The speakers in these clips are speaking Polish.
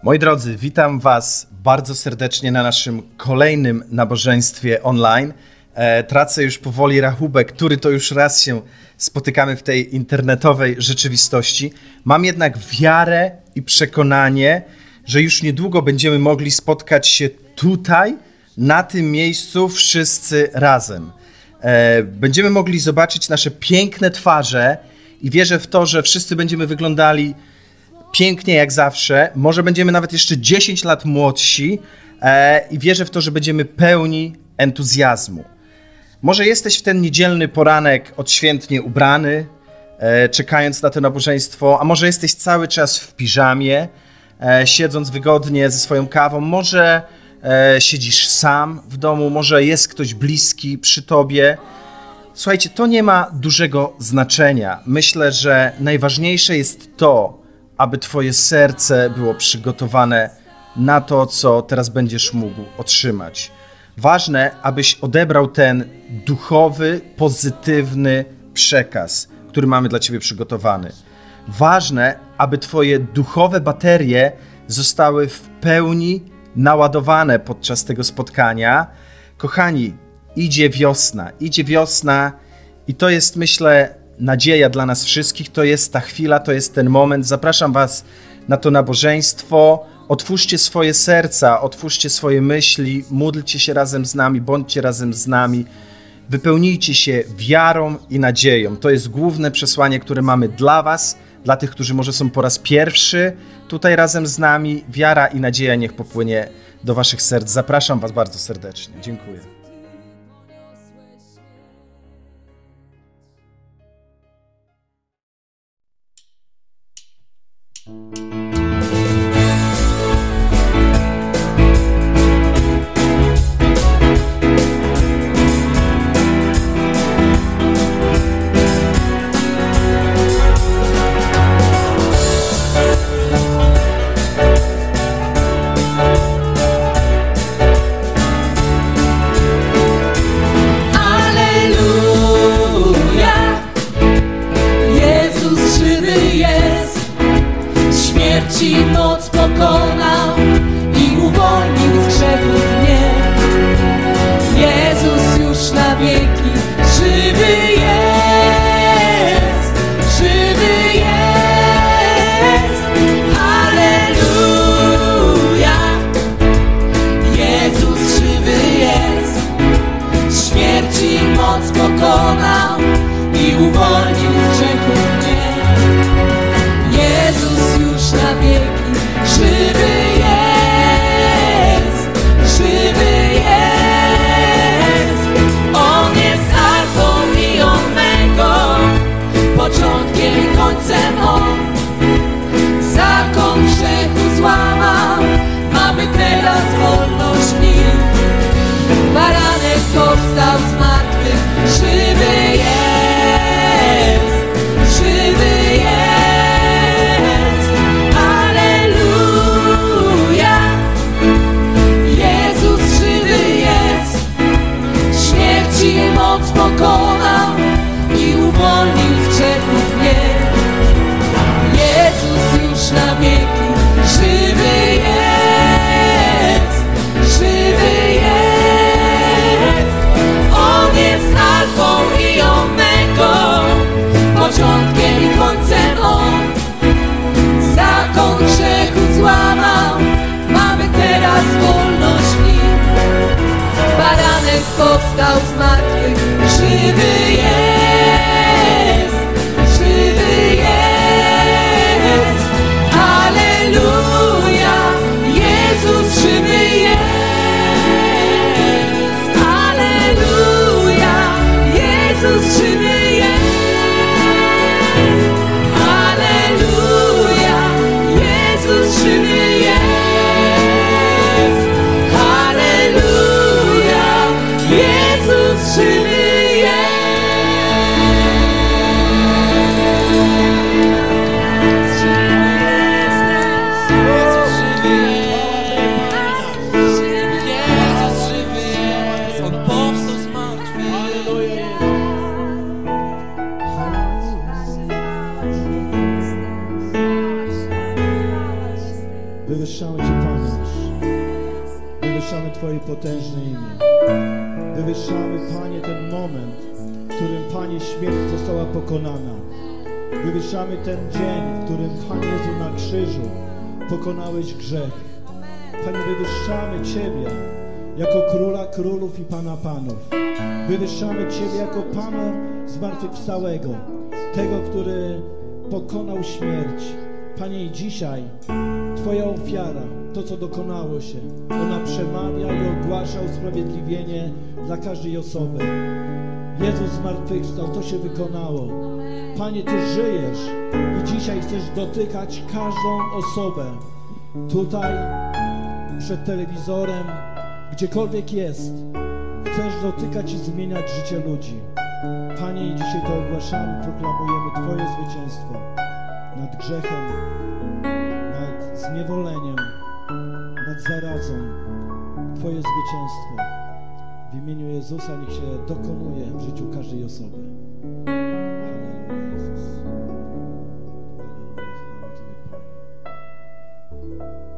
Moi drodzy, witam Was bardzo serdecznie na naszym kolejnym nabożeństwie online. Tracę już powoli rachubek, który to już raz się spotykamy w tej internetowej rzeczywistości. Mam jednak wiarę i przekonanie, że już niedługo będziemy mogli spotkać się tutaj, na tym miejscu, wszyscy razem. Będziemy mogli zobaczyć nasze piękne twarze i wierzę w to, że wszyscy będziemy wyglądali pięknie jak zawsze. Może będziemy nawet jeszcze 10 lat młodsi i wierzę w to, że będziemy pełni entuzjazmu. Może jesteś w ten niedzielny poranek odświętnie ubrany, czekając na to nabożeństwo, a może jesteś cały czas w piżamie, siedząc wygodnie ze swoją kawą, może siedzisz sam w domu, może jest ktoś bliski przy tobie. Słuchajcie, to nie ma dużego znaczenia. Myślę, że najważniejsze jest to, aby twoje serce było przygotowane na to, co teraz będziesz mógł otrzymać. Ważne, abyś odebrał ten duchowy, pozytywny przekaz, który mamy dla ciebie przygotowany. Ważne, aby twoje duchowe baterie zostały w pełni naładowane podczas tego spotkania. Kochani, idzie wiosna i to jest, myślę, nadzieja dla nas wszystkich. To jest ta chwila, to jest ten moment. Zapraszam was na to nabożeństwo. Otwórzcie swoje serca, otwórzcie swoje myśli, módlcie się razem z nami, bądźcie razem z nami. Wypełnijcie się wiarą i nadzieją. To jest główne przesłanie, które mamy dla was, dla tych, którzy może są po raz pierwszy tutaj razem z nami. Wiara i nadzieja niech popłynie do waszych serc. Zapraszam was bardzo serdecznie. Dziękuję. Noc pokonał i uwolnił z grzechów mnie. Jezus już na wieki żywy jest, żywy jest. Halleluja, Jezus żywy jest. Śmierci moc pokonał i uwolnił z grzechów mnie. Jezus już na wieki żywy jest, żywy jest. On jest alfą i omegą, początkiem i końcem on. Zakon grzechu złamał, mamy teraz wolność w nim. Baranek powstał z martwych, żywy jest, żywy jest. Moc pokonał i uwolnił z grzechów mnie. Jezus już na wieki żywy jest, żywy jest. On jest alfą i omegą, początkiem i końcem on. Zakon grzechu złamał, mamy teraz wolność w nim. Baranek powstał z martwych, żywy jest, żywy jest. Halleluja, Jezus żywy jest. Halleluja, Jezus żywy jest. Halleluja, Jezus żywy jest. Halleluja, Jezus żywy. Wywyższamy Twoje potężne imię. Wywyższamy, Panie, ten moment, w którym, Panie, śmierć została pokonana. Wywyższamy ten dzień, w którym, Panie Jezu, na krzyżu pokonałeś grzech. Panie, wywyższamy Ciebie jako Króla Królów i Pana Panów. Wywyższamy Ciebie jako Pana zmartwychwstałego, tego, który pokonał śmierć. Panie, i dzisiaj Twoja ofiara, to co dokonało się, ona przemawia i ogłasza usprawiedliwienie dla każdej osoby. Jezus zmartwychwstał, to się wykonało. Panie, Ty żyjesz i dzisiaj chcesz dotykać każdą osobę tutaj, przed telewizorem, gdziekolwiek jest. Chcesz dotykać i zmieniać życie ludzi. Panie, i dzisiaj to ogłaszamy, proklamujemy Twoje zwycięstwo nad grzechem, nad zniewoleniem, nad zarazą. Twoje zwycięstwo w imieniu Jezusa niech się dokonuje w życiu każdej osoby. Halleluja, Jezus. Halleluja, chwała Tobie, Panie.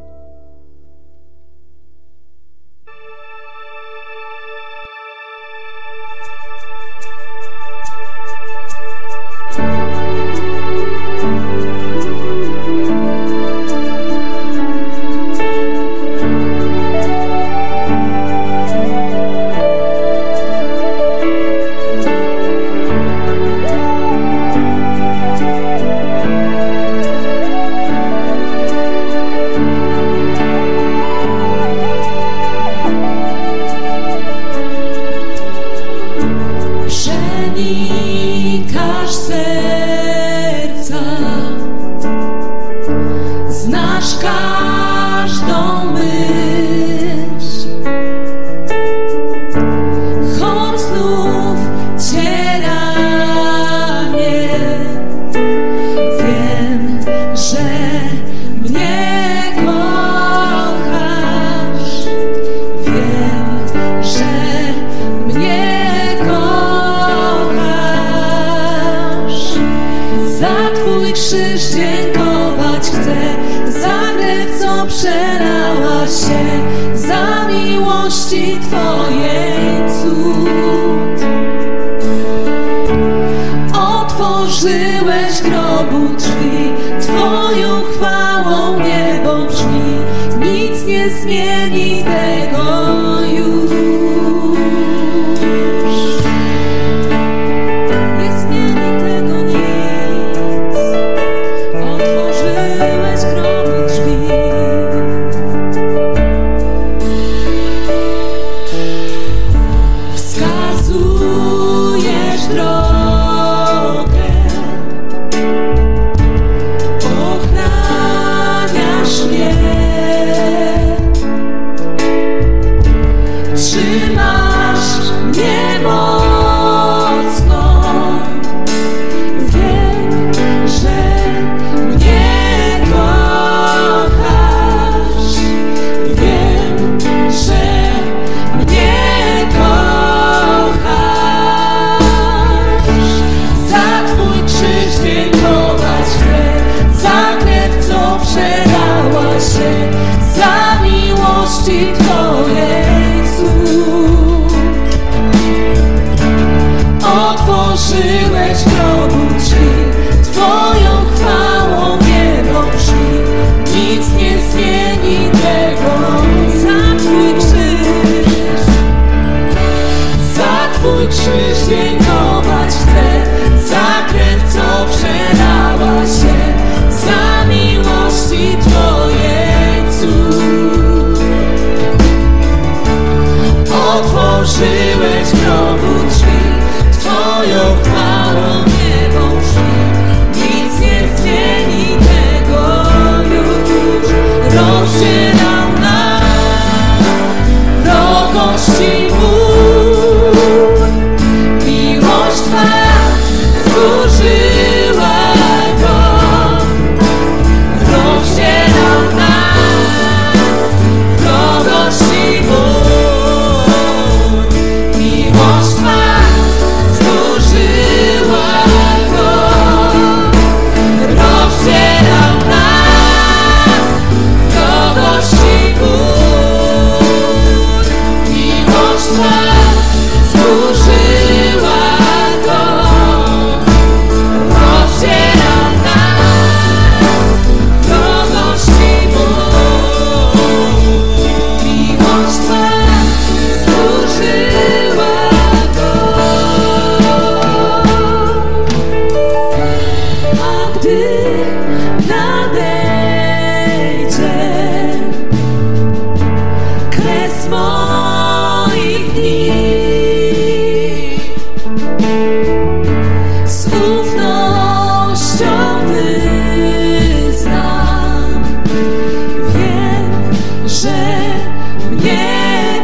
z moich dni. Z ufnością wyznam, wiem, że mnie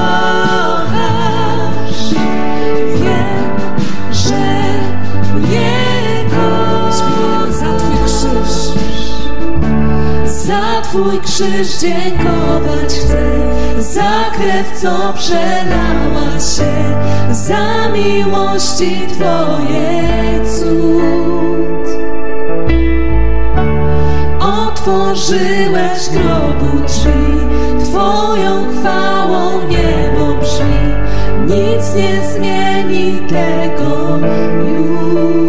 kochasz, wiem, że mnie kochasz. Za Twój krzyż, za Twój krzyż dziękować chcę, za krew, co przelała się, za miłości Twoje cud. Otworzyłeś grobu drzwi, Twoją chwałą niebo brzmi, nic nie zmieni tego już.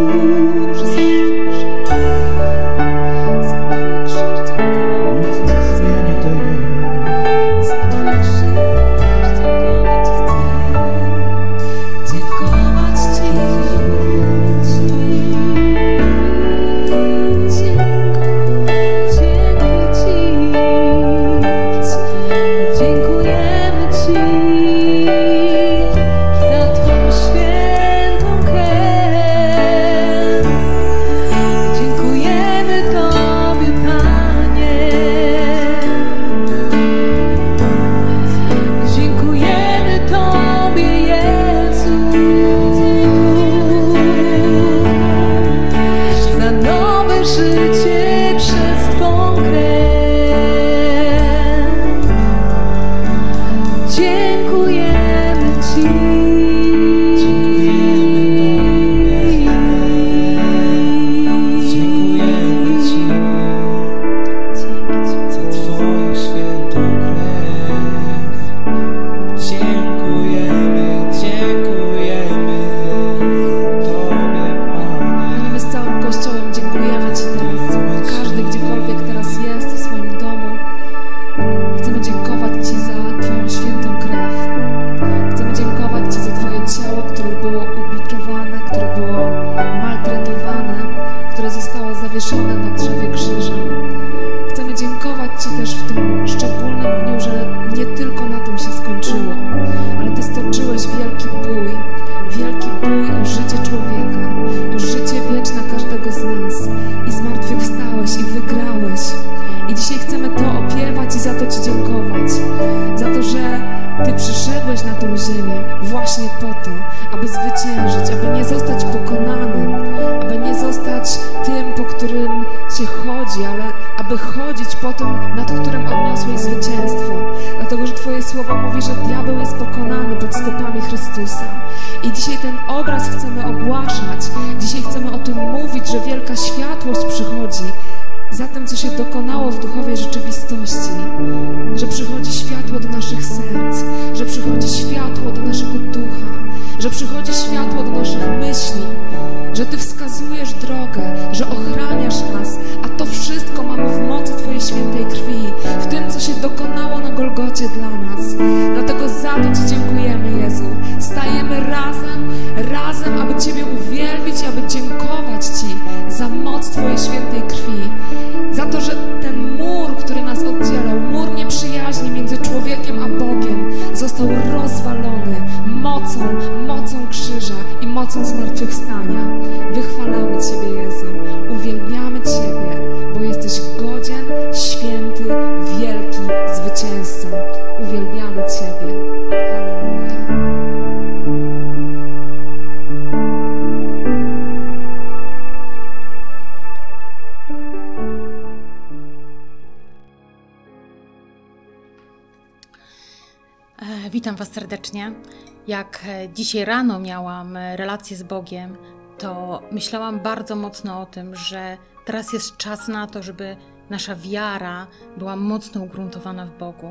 Witam Was serdecznie. Jak dzisiaj rano miałam relację z Bogiem, to myślałam bardzo mocno o tym, że teraz jest czas na to, żeby nasza wiara była mocno ugruntowana w Bogu.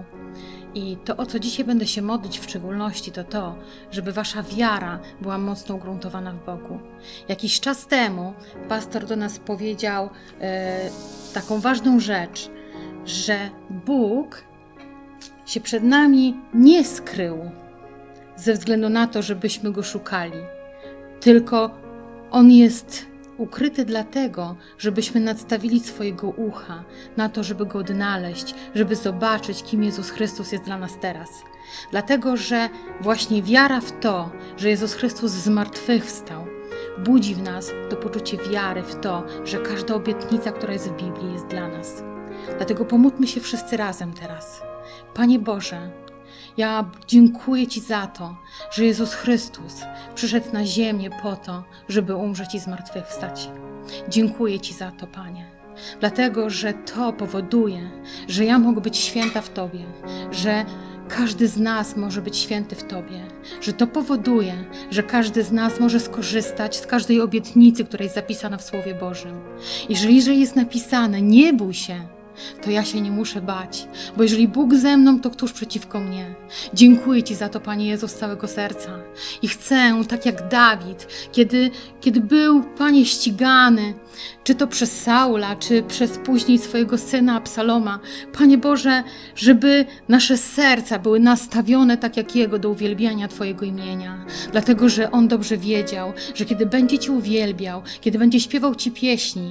I to, o co dzisiaj będę się modlić w szczególności, to to, żeby Wasza wiara była mocno ugruntowana w Bogu. Jakiś czas temu pastor do nas powiedział taką ważną rzecz, że Bóg się przed nami nie skrył ze względu na to, żebyśmy Go szukali, tylko On jest ukryty dlatego, żebyśmy nadstawili swojego ucha na to, żeby Go odnaleźć, żeby zobaczyć, kim Jezus Chrystus jest dla nas teraz. Dlatego, że właśnie wiara w to, że Jezus Chrystus zmartwychwstał, budzi w nas to poczucie wiary w to, że każda obietnica, która jest w Biblii, jest dla nas. Dlatego pomódlmy się wszyscy razem teraz. Panie Boże, ja dziękuję Ci za to, że Jezus Chrystus przyszedł na ziemię po to, żeby umrzeć i zmartwychwstać. Dziękuję Ci za to, Panie. Dlatego, że to powoduje, że ja mogę być święta w Tobie, że każdy z nas może być święty w Tobie, że to powoduje, że każdy z nas może skorzystać z każdej obietnicy, która jest zapisana w Słowie Bożym. Jeżeli jest napisane, nie bój się, to ja się nie muszę bać, bo jeżeli Bóg ze mną, to któż przeciwko mnie? Dziękuję Ci za to, Panie Jezu, z całego serca. I chcę, tak jak Dawid, kiedy był, Panie, ścigany, czy to przez Saula, czy przez później swojego syna Absaloma, Panie Boże, żeby nasze serca były nastawione tak jak Jego do uwielbiania Twojego imienia. Dlatego, że On dobrze wiedział, że kiedy będzie Cię uwielbiał, kiedy będzie śpiewał Ci pieśni,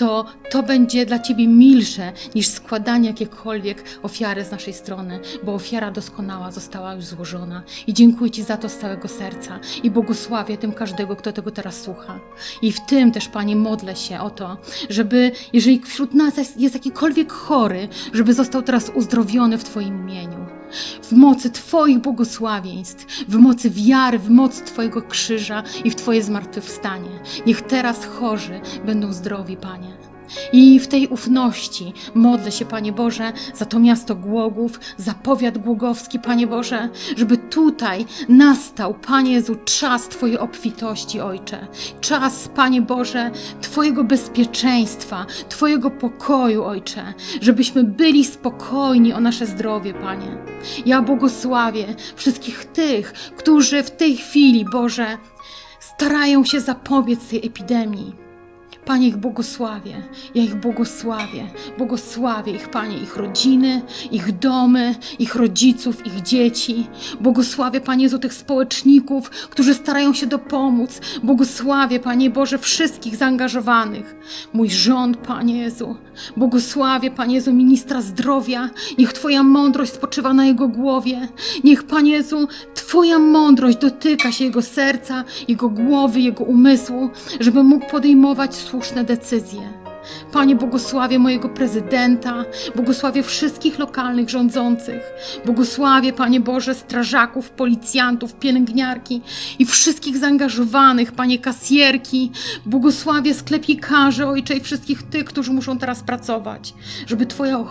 to będzie dla Ciebie milsze niż składanie jakiekolwiek ofiary z naszej strony, bo ofiara doskonała została już złożona. I dziękuję Ci za to z całego serca i błogosławię tym każdego, kto tego teraz słucha. I w tym też, Panie, modlę się o to, żeby, jeżeli wśród nas jest jakikolwiek chory, żeby został teraz uzdrowiony w Twoim imieniu. W mocy Twoich błogosławieństw, w mocy wiary, w mocy Twojego krzyża i w Twoje zmartwychwstanie. Niech teraz chorzy będą zdrowi, Panie. I w tej ufności modlę się, Panie Boże, za to miasto Głogów, za powiat głogowski, Panie Boże, żeby tutaj nastał, Panie Jezu, czas Twojej obfitości, Ojcze. Czas, Panie Boże, Twojego bezpieczeństwa, Twojego pokoju, Ojcze. Żebyśmy byli spokojni o nasze zdrowie, Panie. Ja błogosławię wszystkich tych, którzy w tej chwili, Boże, starają się zapobiec tej epidemii. Panie, ich błogosławię, ja ich błogosławię. Błogosławię ich, Panie, ich rodziny, ich domy, ich rodziców, ich dzieci. Błogosławię, Panie Jezu, tych społeczników, którzy starają się dopomóc. Błogosławię, Panie Boże, wszystkich zaangażowanych. Mój rząd, Panie Jezu. Błogosławię, Panie Jezu, ministra zdrowia. Niech Twoja mądrość spoczywa na jego głowie. Niech, Panie Jezu, Twoja mądrość dotyka się jego serca, jego głowy, jego umysłu, żeby mógł podejmować słuszne decyzje. Panie, błogosławię mojego prezydenta, błogosławię wszystkich lokalnych rządzących, błogosławię, Panie Boże, strażaków, policjantów, pielęgniarki i wszystkich zaangażowanych, Panie, kasjerki, błogosławię sklepikarzy, Ojcze, i wszystkich tych, którzy muszą teraz pracować, żeby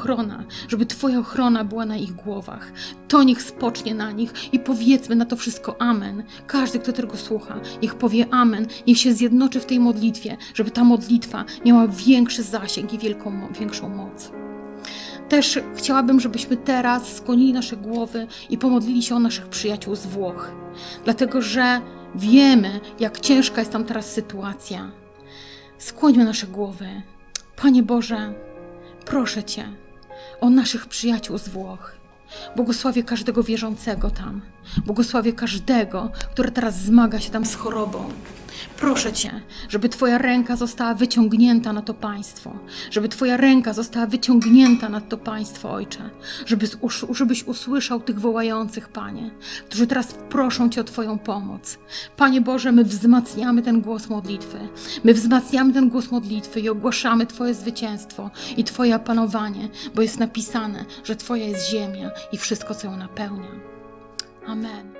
Twoja ochrona była na ich głowach. To niech spocznie na nich i powiedzmy na to wszystko amen. Każdy, kto tego słucha, niech powie amen, niech się zjednoczy w tej modlitwie, żeby ta modlitwa miała większy zasięg i większą moc. Też chciałabym, żebyśmy teraz skłonili nasze głowy i pomodlili się o naszych przyjaciół z Włoch. Dlatego, że wiemy, jak ciężka jest tam teraz sytuacja. Skłońmy nasze głowy. Panie Boże, proszę Cię o naszych przyjaciół z Włoch. Błogosławię każdego wierzącego tam. Błogosławię każdego, który teraz zmaga się tam z chorobą. Proszę Cię, żeby Twoja ręka została wyciągnięta na to państwo. Żeby Twoja ręka została wyciągnięta na to państwo, Ojcze. Żebyś usłyszał tych wołających, Panie, którzy teraz proszą Cię o Twoją pomoc. Panie Boże, my wzmacniamy ten głos modlitwy. My wzmacniamy ten głos modlitwy i ogłaszamy Twoje zwycięstwo i Twoje panowanie, bo jest napisane, że Twoja jest ziemia i wszystko, co ją napełnia. Amen.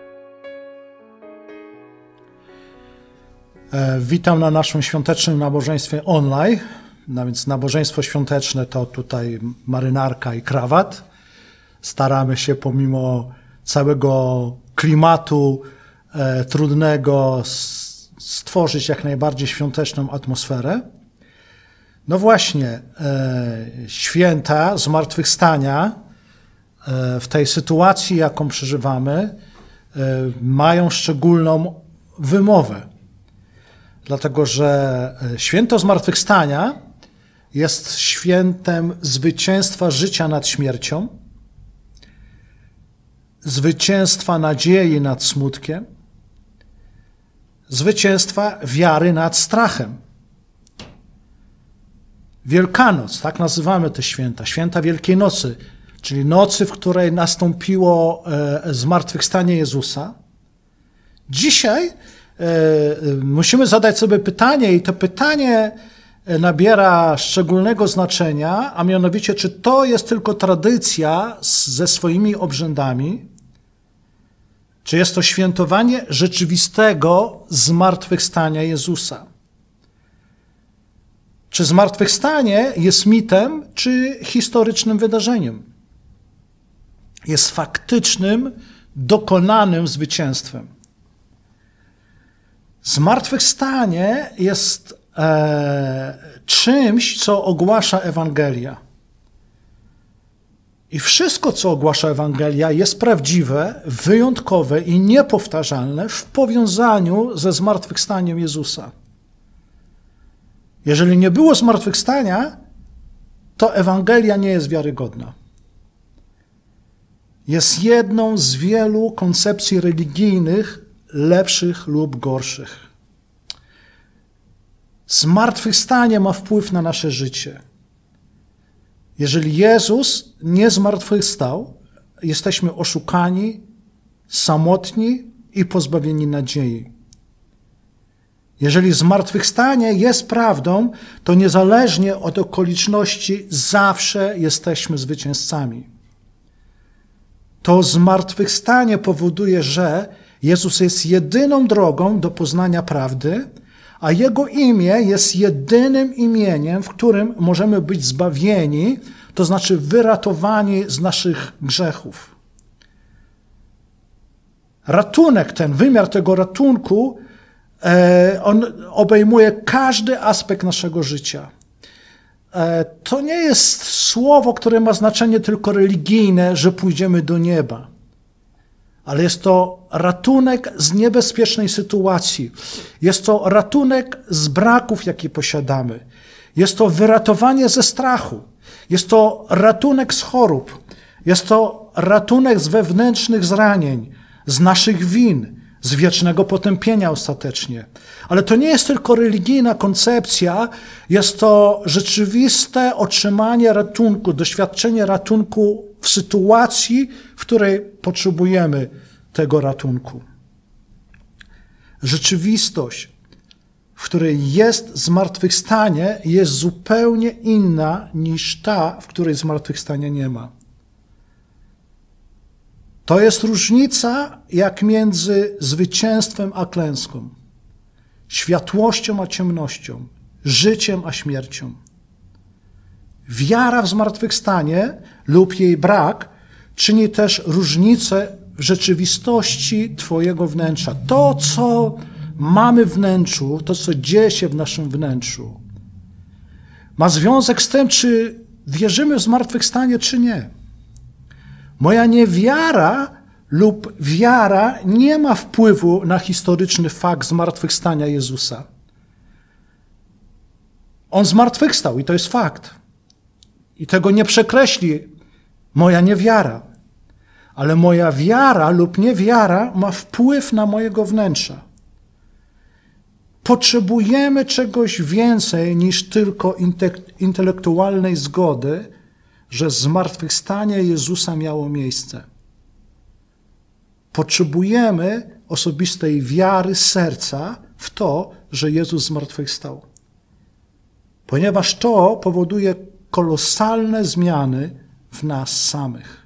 Witam na naszym świątecznym nabożeństwie online. No więc nabożeństwo świąteczne to tutaj marynarka i krawat. Staramy się pomimo całego klimatu trudnego stworzyć jak najbardziej świąteczną atmosferę. No właśnie, święta zmartwychwstania w tej sytuacji, jaką przeżywamy, mają szczególną wymowę. Dlatego, że święto zmartwychwstania jest świętem zwycięstwa życia nad śmiercią, zwycięstwa nadziei nad smutkiem, zwycięstwa wiary nad strachem. Wielkanoc, tak nazywamy te święta, święta Wielkiej Nocy, czyli nocy, w której nastąpiło zmartwychwstanie Jezusa. Dzisiaj musimy zadać sobie pytanie i to pytanie nabiera szczególnego znaczenia, a mianowicie, czy to jest tylko tradycja ze swoimi obrzędami, czy jest to świętowanie rzeczywistego zmartwychwstania Jezusa. Czy zmartwychwstanie jest mitem, czy historycznym wydarzeniem? Jest faktycznym, dokonanym zwycięstwem. Zmartwychwstanie jest czymś, co ogłasza Ewangelia. I wszystko, co ogłasza Ewangelia, jest prawdziwe, wyjątkowe i niepowtarzalne w powiązaniu ze zmartwychwstaniem Jezusa. Jeżeli nie było zmartwychwstania, to Ewangelia nie jest wiarygodna. Jest jedną z wielu koncepcji religijnych, lepszych lub gorszych. Zmartwychwstanie ma wpływ na nasze życie. Jeżeli Jezus nie zmartwychwstał, jesteśmy oszukani, samotni i pozbawieni nadziei. Jeżeli zmartwychwstanie jest prawdą, to niezależnie od okoliczności zawsze jesteśmy zwycięzcami. To zmartwychwstanie powoduje, że Jezus jest jedyną drogą do poznania prawdy, a Jego imię jest jedynym imieniem, w którym możemy być zbawieni, to znaczy wyratowani z naszych grzechów. Ratunek ten, wymiar tego ratunku, on obejmuje każdy aspekt naszego życia. To nie jest słowo, które ma znaczenie tylko religijne, że pójdziemy do nieba. Ale jest to ratunek z niebezpiecznej sytuacji. Jest to ratunek z braków, jakie posiadamy. Jest to wyratowanie ze strachu. Jest to ratunek z chorób. Jest to ratunek z wewnętrznych zranień, z naszych win, z wiecznego potępienia ostatecznie. Ale to nie jest tylko religijna koncepcja, jest to rzeczywiste otrzymanie ratunku, doświadczenie ratunku w sytuacji, w której potrzebujemy tego ratunku. Rzeczywistość, w której jest zmartwychwstanie, jest zupełnie inna niż ta, w której zmartwychwstania nie ma. To jest różnica jak między zwycięstwem a klęską, światłością a ciemnością, życiem a śmiercią. Wiara w zmartwychwstanie lub jej brak czyni też różnicę w rzeczywistości Twojego wnętrza. To, co mamy w wnętrzu, to, co dzieje się w naszym wnętrzu, ma związek z tym, czy wierzymy w zmartwychwstanie, czy nie. Moja niewiara lub wiara nie ma wpływu na historyczny fakt zmartwychwstania Jezusa. On zmartwychwstał i to jest fakt. I tego nie przekreśli moja niewiara. Ale moja wiara lub niewiara ma wpływ na mojego wnętrza. Potrzebujemy czegoś więcej niż tylko intelektualnej zgody, że zmartwychwstanie Jezusa miało miejsce. Potrzebujemy osobistej wiary serca w to, że Jezus zmartwychwstał. Ponieważ to powoduje kolosalne zmiany w nas samych.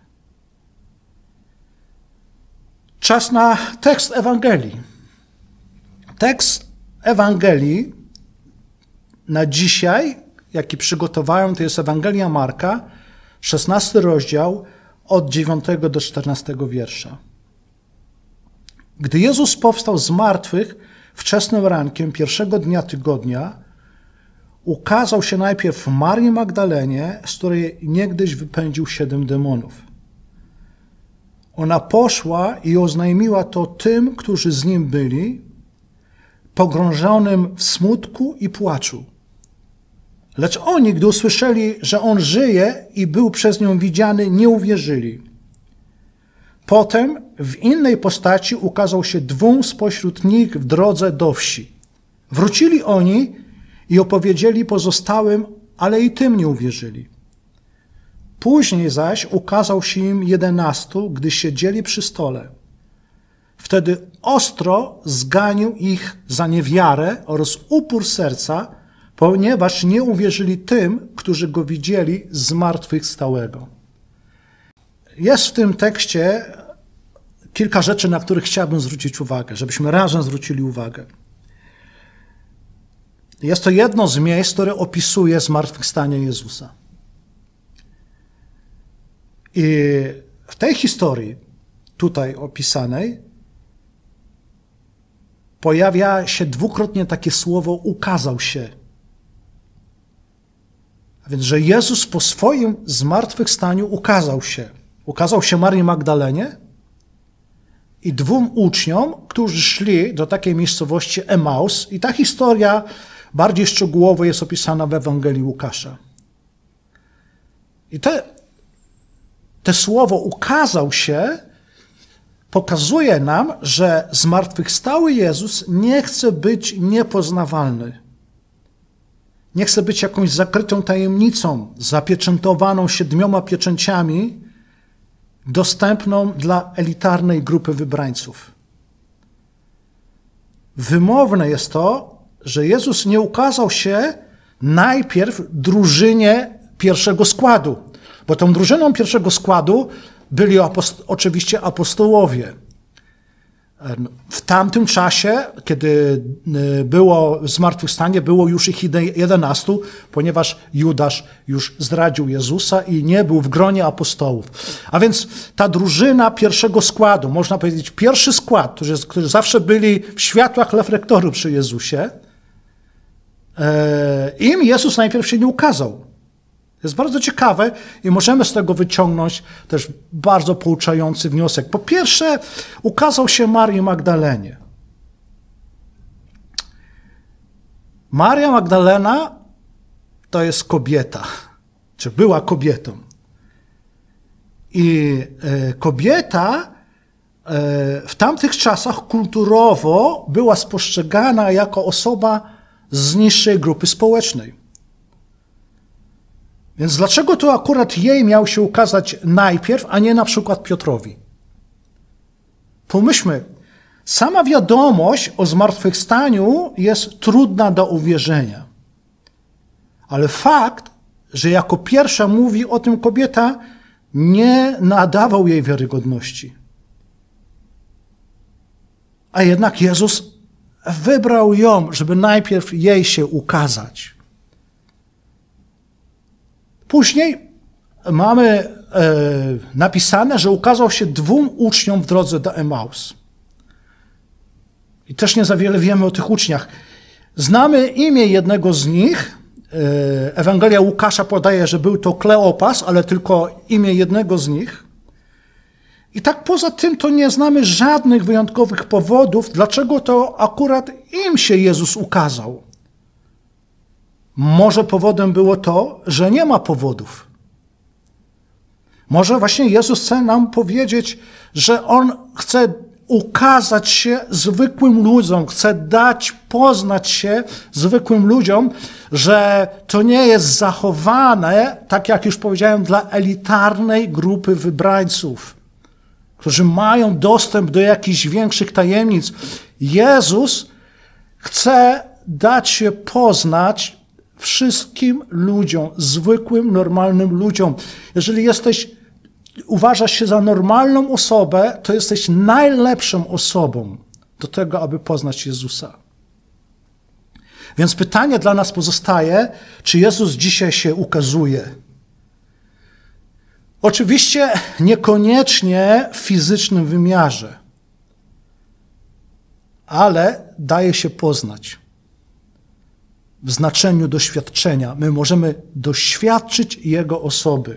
Czas na tekst Ewangelii. Tekst Ewangelii na dzisiaj, jaki przygotowałem, to jest Ewangelia Marka, 16 rozdział, od 9 do 14 wiersza. Gdy Jezus powstał z martwych wczesnym rankiem pierwszego dnia tygodnia, ukazał się najpierw Marii Magdalenie, z której niegdyś wypędził 7 demonów. Ona poszła i oznajmiła to tym, którzy z nim byli, pogrążonym w smutku i płaczu. Lecz oni, gdy usłyszeli, że on żyje i był przez nią widziany, nie uwierzyli. Potem w innej postaci ukazał się 2 spośród nich w drodze do wsi. Wrócili oni i opowiedzieli pozostałym ale i tym nie uwierzyli. Później zaś ukazał się im 11, gdy siedzieli przy stole. Wtedy ostro zganił ich za niewiarę oraz upór serca, ponieważ nie uwierzyli tym, którzy go widzieli zmartwychwstałego. Jest w tym tekście kilka rzeczy, na których chciałbym zwrócić uwagę, żebyśmy razem zwrócili uwagę. Jest to jedno z miejsc, które opisuje zmartwychwstanie Jezusa. I w tej historii, tutaj opisanej, pojawia się dwukrotnie takie słowo ukazał się. A więc, że Jezus po swoim zmartwychwstaniu ukazał się. Ukazał się Marii Magdalenie i 2 uczniom, którzy szli do takiej miejscowości Emaus. I ta historia bardziej szczegółowo jest opisana w Ewangelii Łukasza. I te słowo ukazał się pokazuje nam, że zmartwychwstały Jezus nie chce być niepoznawalny. Nie chce być jakąś zakrytą tajemnicą, zapieczętowaną 7 pieczęciami, dostępną dla elitarnej grupy wybrańców. Wymowne jest to, że Jezus nie ukazał się najpierw drużynie pierwszego składu, bo tą drużyną pierwszego składu byli oczywiście apostołowie. W tamtym czasie, kiedy było zmartwychwstanie, było już ich 11, ponieważ Judasz już zdradził Jezusa i nie był w gronie apostołów. A więc ta drużyna pierwszego składu, można powiedzieć pierwszy skład, którzy zawsze byli w światłach reflektoru przy Jezusie, im Jezus najpierw się nie ukazał. To jest bardzo ciekawe i możemy z tego wyciągnąć też bardzo pouczający wniosek. Po pierwsze, ukazał się Marii Magdalenie. Maria Magdalena to jest kobieta, czy była kobietą. I kobieta w tamtych czasach kulturowo była spostrzegana jako osoba z niższej grupy społecznej. Więc dlaczego to akurat jej miał się ukazać najpierw, a nie na przykład Piotrowi? Pomyślmy, sama wiadomość o zmartwychwstaniu jest trudna do uwierzenia. Ale fakt, że jako pierwsza mówi o tym kobieta, nie nadawał jej wiarygodności. A jednak Jezus wybrał ją, żeby najpierw jej się ukazać. Później mamy napisane, że ukazał się 2 uczniom w drodze do Emaus. I też nie za wiele wiemy o tych uczniach. Znamy imię jednego z nich. Ewangelia Łukasza podaje, że był to Kleopas, ale tylko imię jednego z nich. I tak poza tym to nie znamy żadnych wyjątkowych powodów, dlaczego to akurat im się Jezus ukazał. Może powodem było to, że nie ma powodów. Może właśnie Jezus chce nam powiedzieć, że On chce ukazać się zwykłym ludziom, chce dać poznać się zwykłym ludziom, że to nie jest zachowane, tak jak już powiedziałem, dla elitarnej grupy wybrańców, którzy mają dostęp do jakichś większych tajemnic. Jezus chce dać się poznać wszystkim ludziom, zwykłym, normalnym ludziom. Jeżeli uważasz się za normalną osobę, to jesteś najlepszą osobą do tego, aby poznać Jezusa. Więc pytanie dla nas pozostaje, czy Jezus dzisiaj się ukazuje? Oczywiście niekoniecznie w fizycznym wymiarze, ale daje się poznać. W znaczeniu doświadczenia. My możemy doświadczyć Jego osoby.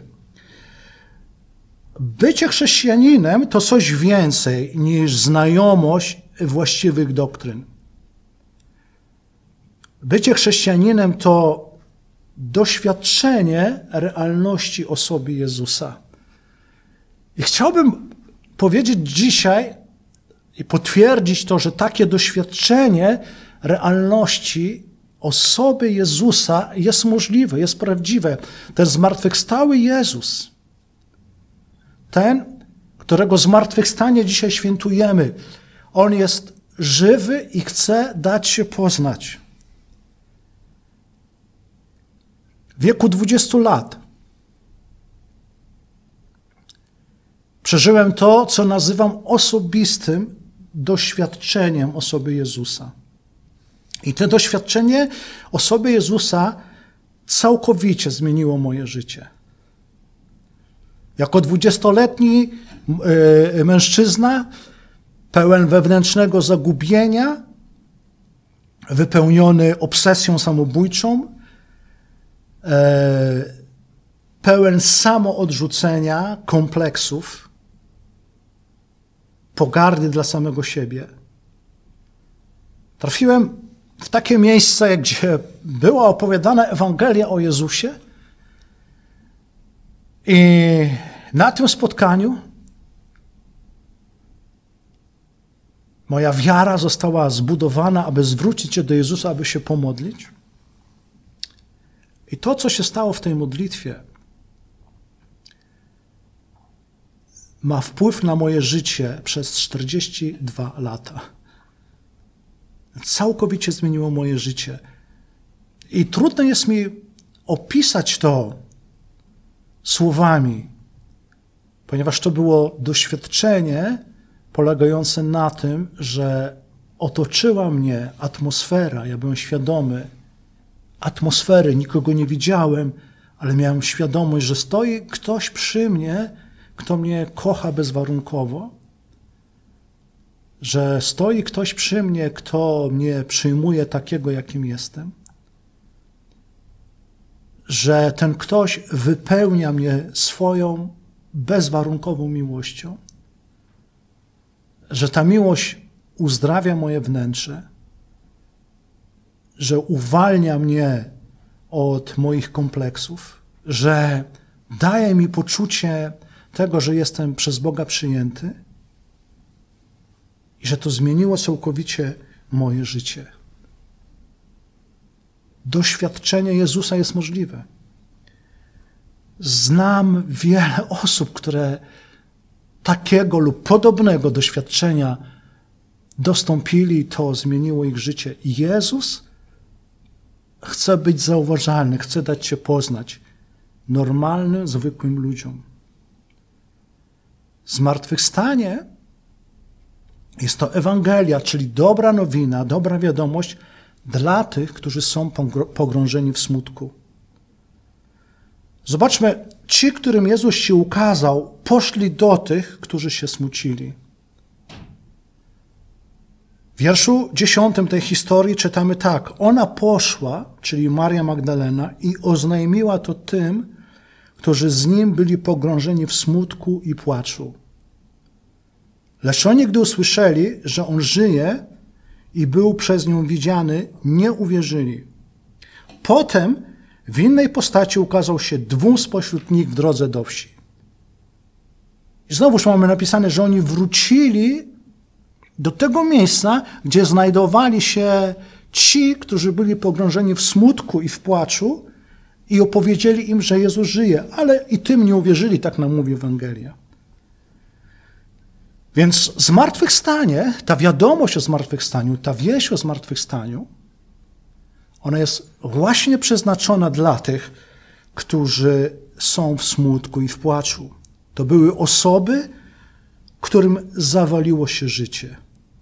Bycie chrześcijaninem to coś więcej niż znajomość właściwych doktryn. Bycie chrześcijaninem to doświadczenie realności osoby Jezusa. I chciałbym powiedzieć dzisiaj i potwierdzić to, że takie doświadczenie realności osoby Jezusa jest możliwe, jest prawdziwe. Ten zmartwychwstały Jezus, ten, którego zmartwychwstanie dzisiaj świętujemy, On jest żywy i chce dać się poznać. W wieku 20 lat przeżyłem to, co nazywam osobistym doświadczeniem osoby Jezusa. I to doświadczenie osoby Jezusa całkowicie zmieniło moje życie. Jako 20-letni mężczyzna, pełen wewnętrznego zagubienia, wypełniony obsesją samobójczą, pełen samoodrzucenia, kompleksów, pogardy dla samego siebie. Trafiłem w takie miejsce, gdzie była opowiadana Ewangelia o Jezusie i na tym spotkaniu moja wiara została zbudowana, aby zwrócić się do Jezusa, aby się pomodlić. I to, co się stało w tej modlitwie, ma wpływ na moje życie przez 42 lata. Całkowicie zmieniło moje życie. I trudno jest mi opisać to słowami, ponieważ to było doświadczenie polegające na tym, że otoczyła mnie atmosfera, ja byłem świadomy atmosfery, nikogo nie widziałem, ale miałem świadomość, że stoi ktoś przy mnie, kto mnie kocha bezwarunkowo, że stoi ktoś przy mnie, kto mnie przyjmuje takiego, jakim jestem, że ten ktoś wypełnia mnie swoją bezwarunkową miłością, że ta miłość uzdrawia moje wnętrze, że uwalnia mnie od moich kompleksów, że daje mi poczucie tego, że jestem przez Boga przyjęty i że to zmieniło całkowicie moje życie. Doświadczenie Jezusa jest możliwe. Znam wiele osób, które takiego lub podobnego doświadczenia dostąpili, to zmieniło ich życie. I Jezus chce być zauważalny, chce dać się poznać normalnym, zwykłym ludziom. Zmartwychwstanie jest to Ewangelia, czyli dobra nowina, dobra wiadomość dla tych, którzy są pogrążeni w smutku. Zobaczmy, ci, którym Jezus się ukazał, poszli do tych, którzy się smucili. W wierszu 10 tej historii czytamy tak. Ona poszła, czyli Maria Magdalena, i oznajmiła to tym, którzy z nim byli pogrążeni w smutku i płaczu. Lecz oni, gdy usłyszeli, że on żyje i był przez nią widziany, nie uwierzyli. Potem w innej postaci ukazał się 2 spośród nich w drodze do wsi. I znowuż mamy napisane, że oni wrócili do tego miejsca, gdzie znajdowali się ci, którzy byli pogrążeni w smutku i w płaczu, i opowiedzieli im, że Jezus żyje, ale i tym nie uwierzyli, tak nam mówi Ewangelia. Więc zmartwychwstanie, ta wiadomość o zmartwychwstaniu, ta wieść o zmartwychwstaniu, ona jest właśnie przeznaczona dla tych, którzy są w smutku i w płaczu. To były osoby, którym zawaliło się życie.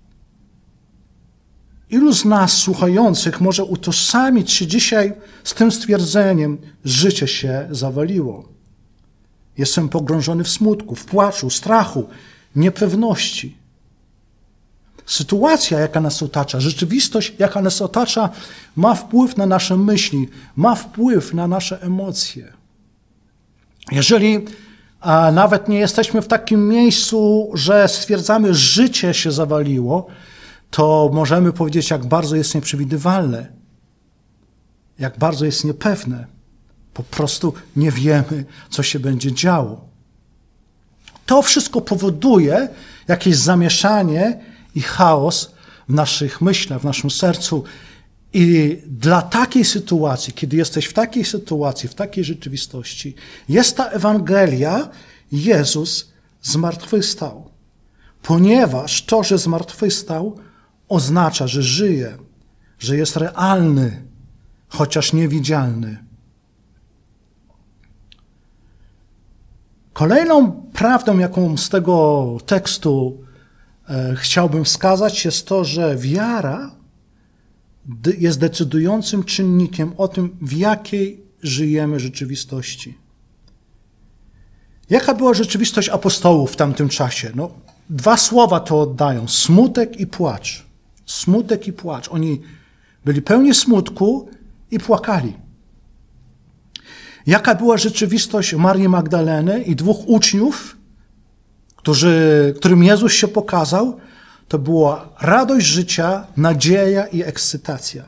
Ilu z nas słuchających może utożsamić się dzisiaj z tym stwierdzeniem, życie się zawaliło. Jestem pogrążony w smutku, w płaczu, strachu, niepewności. Sytuacja, jaka nas otacza, rzeczywistość, jaka nas otacza, ma wpływ na nasze myśli, ma wpływ na nasze emocje. Jeżeli nawet nie jesteśmy w takim miejscu, że stwierdzamy, że życie się zawaliło, to możemy powiedzieć, jak bardzo jest nieprzewidywalne, jak bardzo jest niepewne. Po prostu nie wiemy, co się będzie działo. To wszystko powoduje jakieś zamieszanie i chaos w naszych myślach, w naszym sercu I dla takiej sytuacji, kiedy jesteś w takiej sytuacji, w takiej rzeczywistości, jest ta Ewangelia, Jezus zmartwychwstał. Ponieważ to, że zmartwychwstał, oznacza, że żyje, że jest realny, chociaż niewidzialny. Kolejną prawdą, jaką z tego tekstu chciałbym wskazać, jest to, że wiara jest decydującym czynnikiem o tym, w jakiej żyjemy rzeczywistości. Jaka była rzeczywistość apostołów w tamtym czasie? No, 2 słowa to oddają. Smutek i płacz. Smutek i płacz. Oni byli pełni smutku i płakali. Jaka była rzeczywistość Marii Magdaleny i 2 uczniów, którym Jezus się pokazał? To była radość życia, nadzieja i ekscytacja.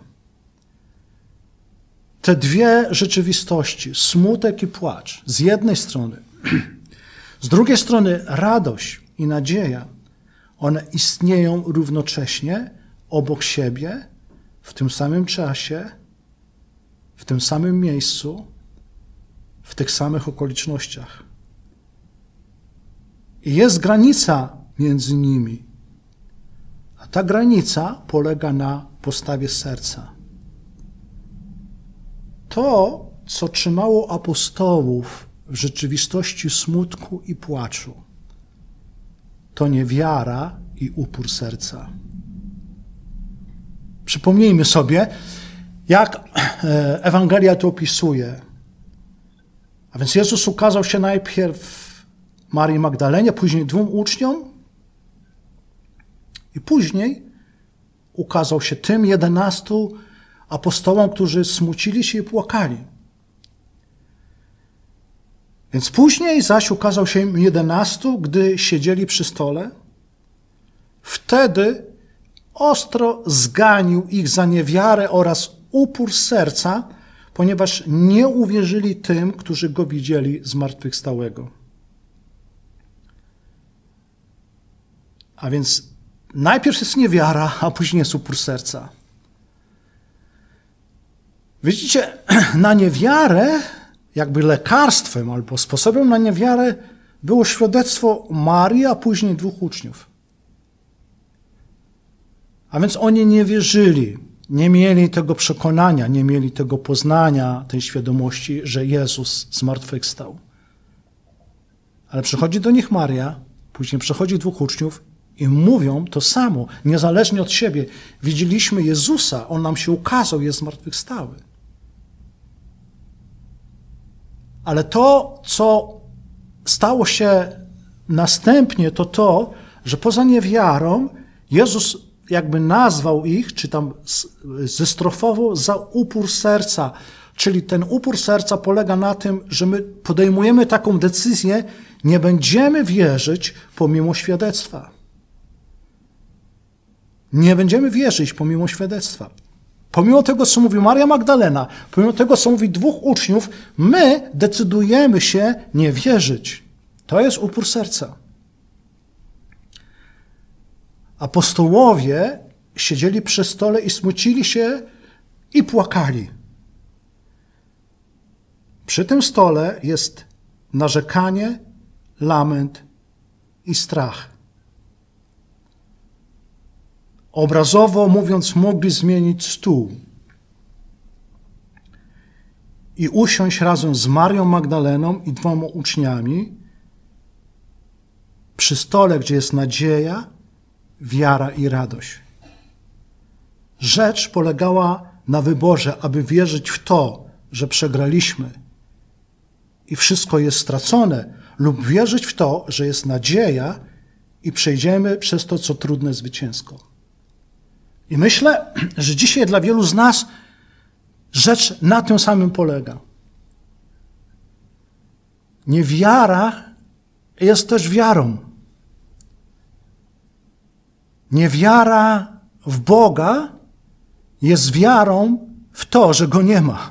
Te 2 rzeczywistości, smutek i płacz, z jednej strony. Z drugiej strony radość i nadzieja, one istnieją równocześnie obok siebie, w tym samym czasie, w tym samym miejscu, w tych samych okolicznościach. I jest granica między nimi. A ta granica polega na postawie serca. To, co trzymało apostołów w rzeczywistości smutku i płaczu, to niewiara i upór serca. Przypomnijmy sobie, jak Ewangelia to opisuje. A więc Jezus ukazał się najpierw Marii Magdalenie, później 2 uczniom i później ukazał się tym 11 apostołom, którzy smucili się i płakali. Więc później zaś ukazał się im 11, gdy siedzieli przy stole. Wtedy ostro zganił ich za niewiarę oraz upór serca, ponieważ nie uwierzyli tym, którzy go widzieli zmartwychwstałego. A więc najpierw jest niewiara, a później jest upór serca. Widzicie, na niewiarę, jakby lekarstwem albo sposobem na niewiarę było świadectwo Marii, a później 2 uczniów. A więc oni nie wierzyli, nie mieli tego przekonania, nie mieli tego poznania, tej świadomości, że Jezus zmartwychwstał. Ale przychodzi do nich Maria, później przychodzi 2 uczniów i mówią to samo, niezależnie od siebie. Widzieliśmy Jezusa, On nam się ukazał, jest zmartwychwstały. Ale to, co stało się następnie, to to, że poza niewiarą Jezus jakby nazwał ich, czy tam zestrofował za upór serca. Czyli ten upór serca polega na tym, że my podejmujemy taką decyzję, nie będziemy wierzyć pomimo świadectwa. Nie będziemy wierzyć pomimo świadectwa. Pomimo tego, co mówi Maria Magdalena, pomimo tego, co mówi 2 uczniów, my decydujemy się nie wierzyć. To jest upór serca. Apostołowie siedzieli przy stole i smucili się i płakali. Przy tym stole jest narzekanie, lament i strach. Obrazowo mówiąc, mogli zmienić stół i usiąść razem z Marią Magdaleną i 2 uczniami przy stole, gdzie jest nadzieja, wiara i radość. Rzecz polegała na wyborze, aby wierzyć w to, że przegraliśmy i wszystko jest stracone, lub wierzyć w to, że jest nadzieja i przejdziemy przez to, co trudne, zwycięsko. I myślę, że dzisiaj dla wielu z nas rzecz na tym samym polega. Niewiara jest też wiarą. Niewiara w Boga jest wiarą w to, że Go nie ma.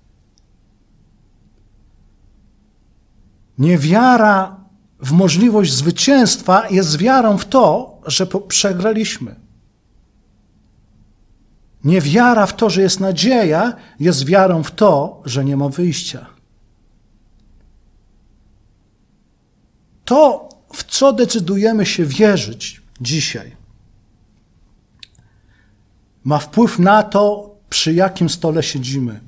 Niewiara w możliwość zwycięstwa jest wiarą w to, że przegraliśmy. Niewiara w to, że jest nadzieja, jest wiarą w to, że nie ma wyjścia. To, w co decydujemy się wierzyć dzisiaj, ma wpływ na to, przy jakim stole siedzimy.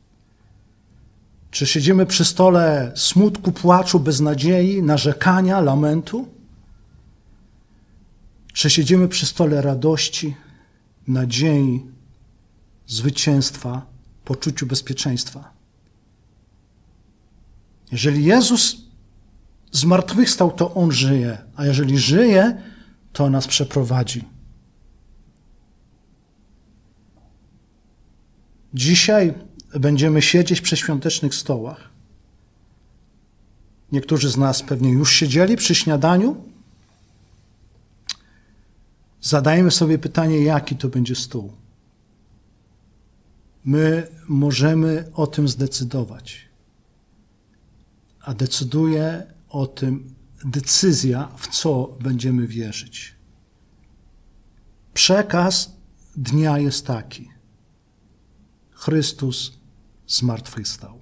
Czy siedzimy przy stole smutku, płaczu, beznadziei, narzekania, lamentu? Czy siedzimy przy stole radości, nadziei, zwycięstwa, poczuciu bezpieczeństwa? Jeżeli Jezus zmartwychwstał, to On żyje, a jeżeli żyje, to nas przeprowadzi. Dzisiaj będziemy siedzieć przy świątecznych stołach. Niektórzy z nas pewnie już siedzieli przy śniadaniu. Zadajmy sobie pytanie, jaki to będzie stół. My możemy o tym zdecydować. A decyduje o tym decyzja, w co będziemy wierzyć. Przekaz dnia jest taki. Chrystus zmartwychwstał.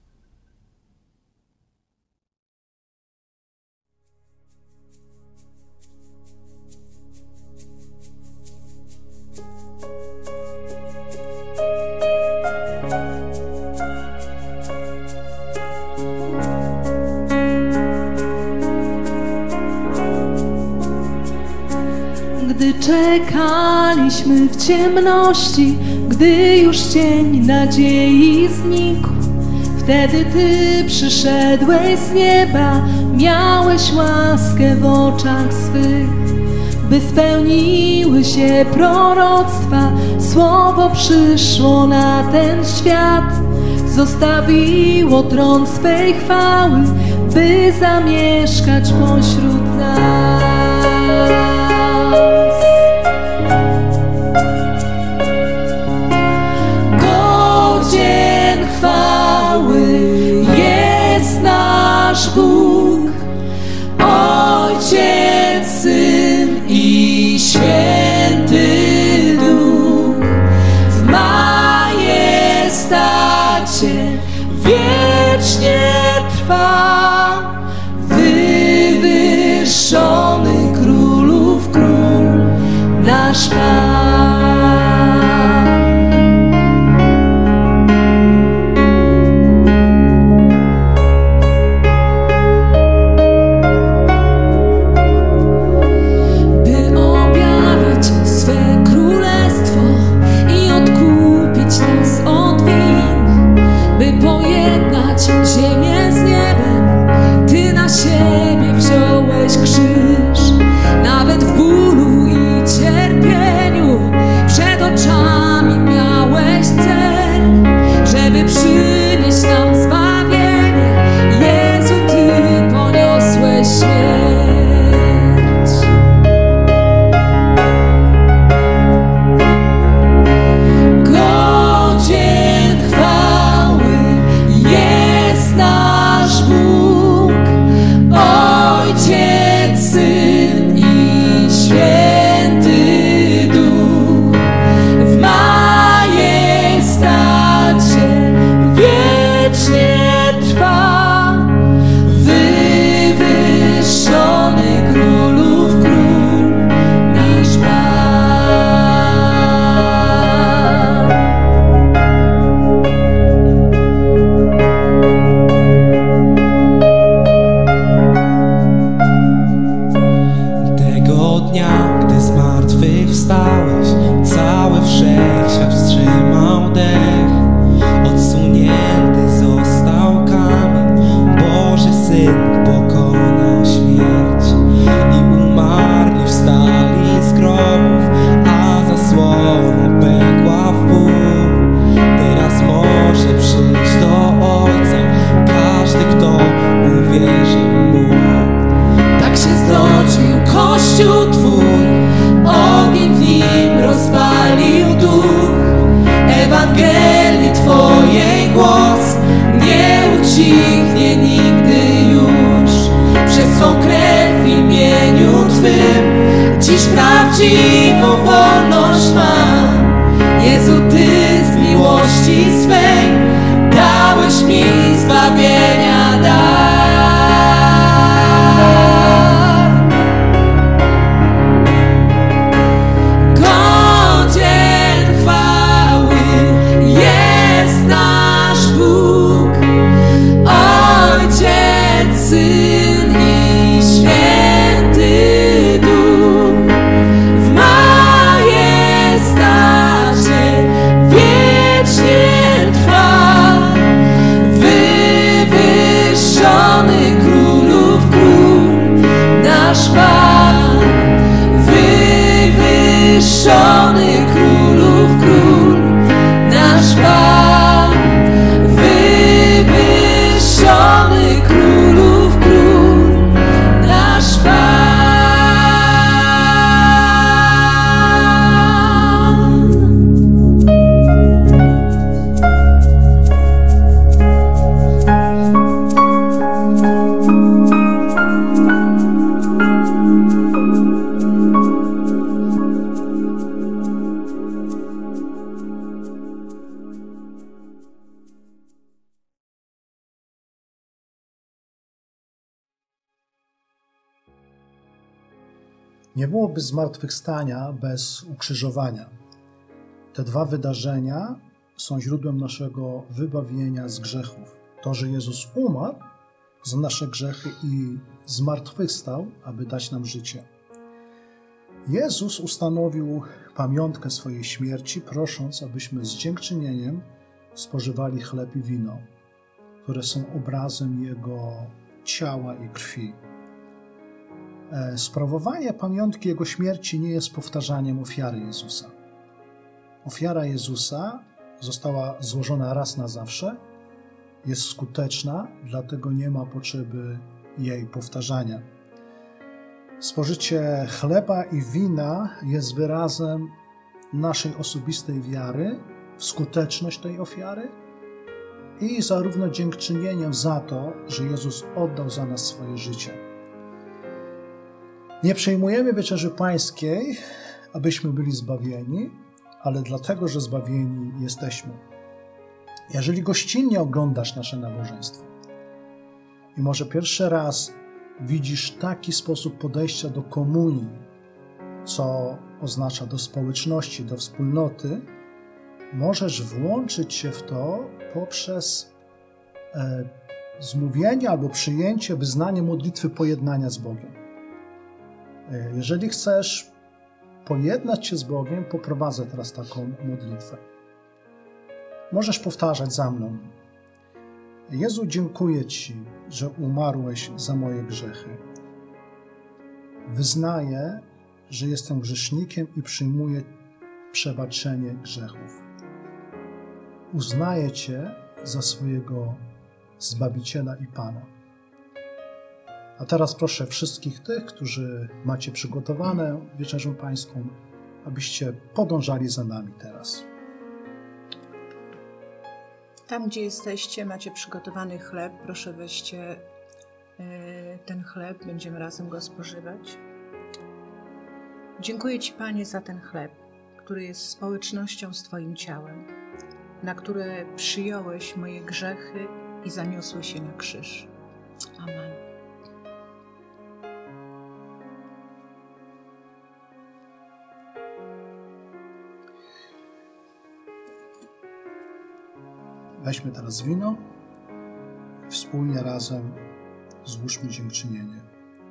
Gdy czekaliśmy w ciemności, gdy już cień nadziei znikł, wtedy Ty przyszedłeś z nieba, miałeś łaskę w oczach swych, by spełniły się proroctwa, słowo przyszło na ten świat, zostawiło tron swej chwały, by zamieszkać pośród nas. Godzien chwały jest nasz Bóg, Ojciec, Syn i Święty Duch. W majestacie wiecznie trwa, wywyższony królów król, nasz Pan. Ziemię z niebem, Ty na siebie wziąłeś krzyż. Nawet w bólu i cierpieniu przed oczami miałeś cel, żeby przynieść nam zbawienie. Jezu, Ty poniosłeś śmierć. Godzien chwały jest nasz Bóg, Ojciec, Syn i Święty Duch. W majestacie wiecznie trwa, wywyższony królów król, nasz Pan. Tego dnia, gdy zmartwychwstałeś, cały wszechświat wstrzymał dech. Odsunięty został kamień, Boży Syn pokonał śmierć. I umarli wstali z grobów, a zasłona pękła w ból. Teraz może przyjść do Ojca każdy, kto uwierzy Mu. Tak się zrodził Kościół Twój, ogień w nim rozpalił duch. Ewangelii Twojej głos nie ucichnie nigdy już. Przez swą krew w imieniu Twym dziś prawdziwą wolność mam. Jest Nie byłoby zmartwychwstania bez ukrzyżowania. Te dwa wydarzenia są źródłem naszego wybawienia z grzechów. To, że Jezus umarł za nasze grzechy i zmartwychwstał, aby dać nam życie. Jezus ustanowił pamiątkę swojej śmierci, prosząc, abyśmy z dziękczynieniem spożywali chleb i wino, które są obrazem Jego ciała i krwi. Sprawowanie pamiątki Jego śmierci nie jest powtarzaniem ofiary Jezusa. Ofiara Jezusa została złożona raz na zawsze, jest skuteczna, dlatego nie ma potrzeby jej powtarzania. Spożycie chleba i wina jest wyrazem naszej osobistej wiary w skuteczność tej ofiary i zarówno dziękczynieniem za to, że Jezus oddał za nas swoje życie. Nie przyjmujemy wieczerzy pańskiej, abyśmy byli zbawieni, ale dlatego, że zbawieni jesteśmy. Jeżeli gościnnie oglądasz nasze nabożeństwo i może pierwszy raz widzisz taki sposób podejścia do komunii, co oznacza do społeczności, do wspólnoty, możesz włączyć się w to poprzez zmówienie albo przyjęcie, wyznanie modlitwy pojednania z Bogiem. Jeżeli chcesz pojednać się z Bogiem, poprowadzę teraz taką modlitwę. Możesz powtarzać za mną. Jezu, dziękuję Ci, że umarłeś za moje grzechy. Wyznaję, że jestem grzesznikiem i przyjmuję przebaczenie grzechów. Uznaję Cię za swojego Zbawiciela i Pana. A teraz proszę wszystkich tych, którzy macie przygotowane wieczerzę pańską, abyście podążali za nami teraz. Tam, gdzie jesteście, macie przygotowany chleb. Proszę weźcie ten chleb, będziemy razem go spożywać. Dziękuję Ci, Panie, za ten chleb, który jest społecznością z Twoim ciałem, na które przyjąłeś moje grzechy i zaniosłeś je na krzyż. Amen. Weźmy teraz wino i wspólnie razem złóżmy dziękczynienie.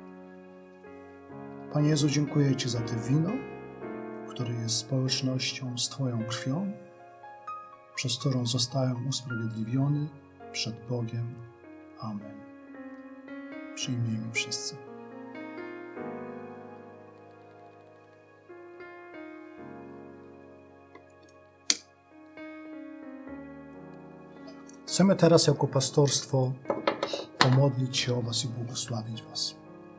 Panie Jezu, dziękuję Ci za to wino, które jest społecznością z Twoją krwią, przez którą zostałem usprawiedliwiony przed Bogiem. Amen. Przyjmijmy wszyscy. Chcemy teraz jako pastorstwo pomodlić się o Was i błogosławić Was.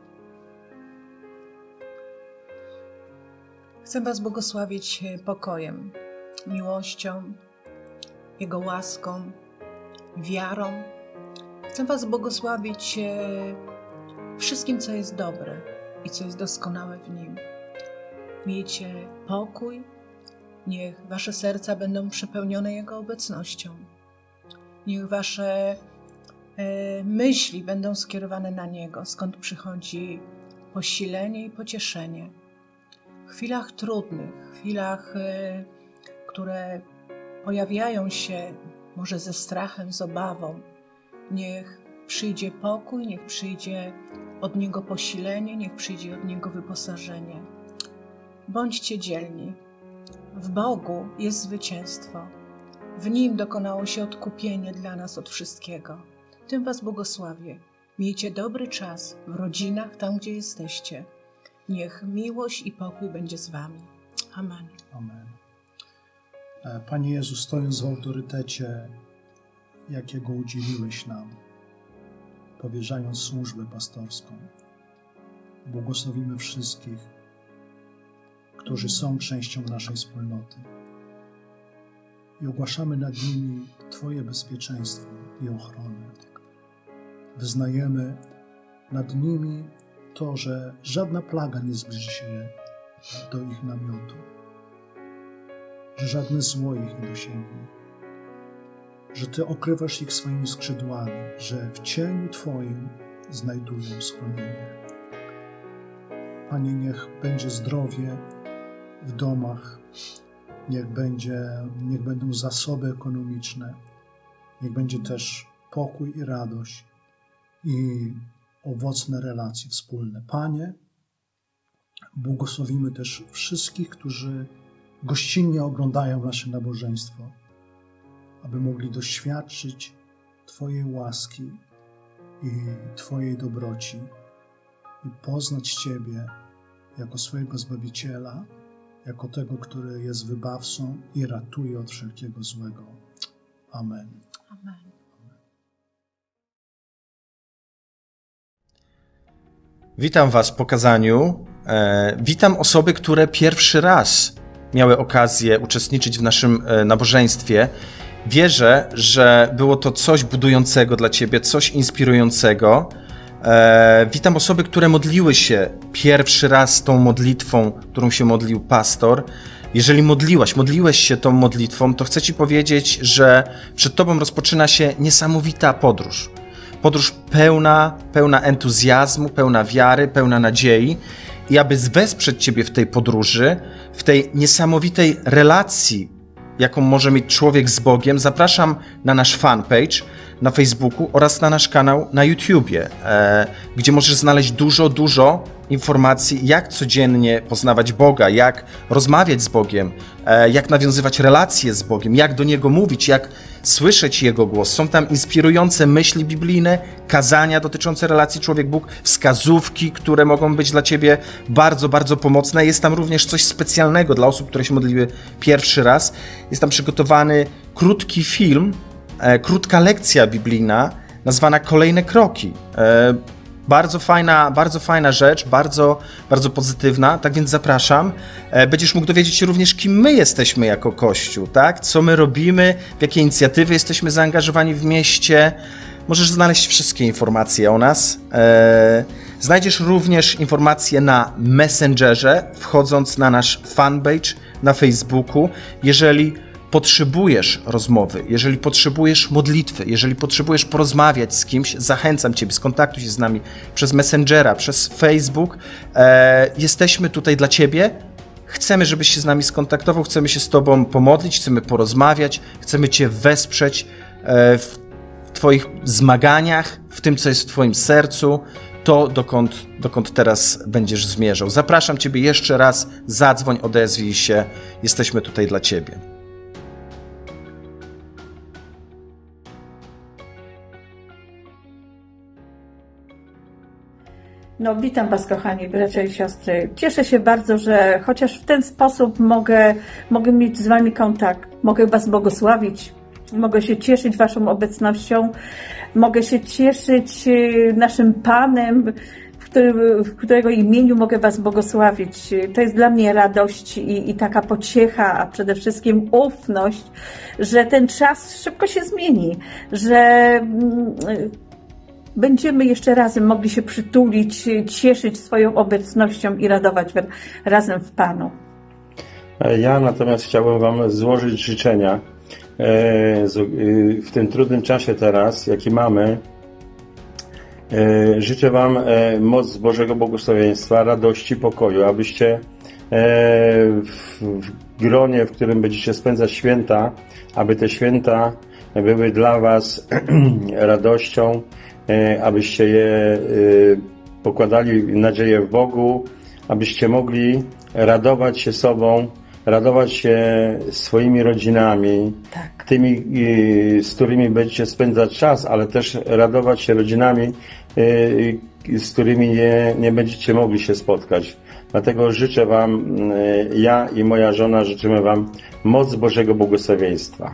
Chcę Was błogosławić pokojem, miłością, Jego łaską, wiarą. Chcę Was błogosławić wszystkim, co jest dobre i co jest doskonałe w Nim. Miejcie pokój, niech Wasze serca będą przepełnione Jego obecnością. Niech Wasze myśli będą skierowane na Niego, skąd przychodzi posilenie i pocieszenie. W chwilach trudnych, w chwilach, które pojawiają się może ze strachem, z obawą, niech przyjdzie pokój, niech przyjdzie od Niego posilenie, niech przyjdzie od Niego wyposażenie. Bądźcie dzielni. W Bogu jest zwycięstwo. W Nim dokonało się odkupienie dla nas od wszystkiego. Tym Was błogosławię. Miejcie dobry czas w rodzinach, tam gdzie jesteście. Niech miłość i pokój będzie z Wami. Amen. Amen. Panie Jezu, stojąc w autorytecie, jakiego udzieliłeś nam, powierzając służbę pastorską, błogosławimy wszystkich, którzy są częścią naszej wspólnoty i ogłaszamy nad nimi Twoje bezpieczeństwo i ochronę. Wyznajemy nad nimi to, że żadna plaga nie zbliży się do ich namiotu, że żadne zło ich nie dosięgnie, że Ty okrywasz ich swoimi skrzydłami, że w cieniu Twoim znajdują schronienie. Panie, niech będzie zdrowie w domach, niech będą zasoby ekonomiczne, niech będzie też pokój i radość i owocne relacje wspólne. Panie, błogosławimy też wszystkich, którzy gościnnie oglądają nasze nabożeństwo, aby mogli doświadczyć Twojej łaski i Twojej dobroci i poznać Ciebie jako swojego Zbawiciela, jako tego, który jest wybawcą i ratuje od wszelkiego złego. Amen. Amen. Witam Was po kazaniu. Witam osoby, które pierwszy raz miały okazję uczestniczyć w naszym nabożeństwie. Wierzę, że było to coś budującego dla Ciebie, coś inspirującego. Witam osoby, które modliły się pierwszy raz tą modlitwą, którą się modlił pastor. Jeżeli modliłeś się tą modlitwą, to chcę Ci powiedzieć, że przed Tobą rozpoczyna się niesamowita podróż. Podróż pełna entuzjazmu, pełna wiary, pełna nadziei. I aby wesprzeć Ciebie w tej podróży, w tej niesamowitej relacji, jaką może mieć człowiek z Bogiem, zapraszam na nasz fanpage na Facebooku oraz na nasz kanał na YouTubie, gdzie możesz znaleźć dużo informacji, jak codziennie poznawać Boga, jak rozmawiać z Bogiem, jak nawiązywać relacje z Bogiem, jak do Niego mówić, jak słyszeć Jego głos. Są tam inspirujące myśli biblijne, kazania dotyczące relacji człowiek-Bóg, wskazówki, które mogą być dla Ciebie bardzo pomocne. Jest tam również coś specjalnego dla osób, które się modliły pierwszy raz. Jest tam przygotowany krótki film, krótka lekcja biblijna nazwana Kolejne kroki. Bardzo fajna rzecz, bardzo pozytywna, tak więc zapraszam. Będziesz mógł dowiedzieć się również, kim my jesteśmy jako Kościół, tak? Co my robimy, w jakie inicjatywy jesteśmy zaangażowani w mieście. Możesz znaleźć wszystkie informacje o nas. Znajdziesz również informacje na Messengerze, wchodząc na nasz fanpage na Facebooku. Jeżeli potrzebujesz rozmowy, jeżeli potrzebujesz modlitwy, jeżeli potrzebujesz porozmawiać z kimś, zachęcam Ciebie, skontaktuj się z nami przez Messengera, przez Facebook. Jesteśmy tutaj dla Ciebie. Chcemy, żebyś się z nami skontaktował, chcemy się z Tobą pomodlić, chcemy porozmawiać, chcemy Cię wesprzeć w Twoich zmaganiach, w tym, co jest w Twoim sercu, to dokąd teraz będziesz zmierzał. Zapraszam Ciebie jeszcze raz, zadzwoń, odezwij się, jesteśmy tutaj dla Ciebie. No, witam Was, kochani bracia i siostry. Cieszę się bardzo, że chociaż w ten sposób mogę mieć z Wami kontakt. Mogę Was błogosławić, mogę się cieszyć Waszą obecnością, mogę się cieszyć naszym Panem, w którego imieniu mogę Was błogosławić. To jest dla mnie radość i taka pociecha, a przede wszystkim ufność, że ten czas szybko się zmieni, że będziemy jeszcze razem mogli się przytulić, cieszyć swoją obecnością i radować razem w Panu. Ja natomiast chciałbym Wam złożyć życzenia w tym trudnym czasie teraz, jaki mamy. Życzę Wam moc Bożego błogosławieństwa, radości, pokoju, abyście w gronie, w którym będziecie spędzać święta, aby te święta były dla Was radością, abyście je pokładali nadzieję w Bogu, abyście mogli radować się sobą, radować się swoimi rodzinami, tak, tymi, z którymi będziecie spędzać czas, ale też radować się rodzinami, z którymi nie będziecie mogli się spotkać. Dlatego życzę Wam, ja i moja żona życzymy Wam moc Bożego błogosławieństwa.